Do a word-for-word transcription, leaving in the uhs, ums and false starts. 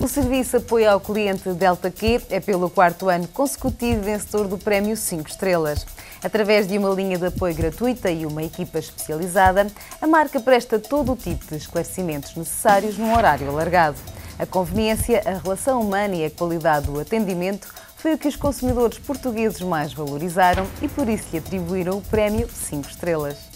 O serviço Apoio ao Cliente Delta Q é pelo quarto ano consecutivo vencedor do Prémio cinco estrelas. Através de uma linha de apoio gratuita e uma equipa especializada, a marca presta todo o tipo de esclarecimentos necessários num horário alargado. A conveniência, a relação humana e a qualidade do atendimento foi o que os consumidores portugueses mais valorizaram e por isso lhe atribuíram o Prémio cinco estrelas.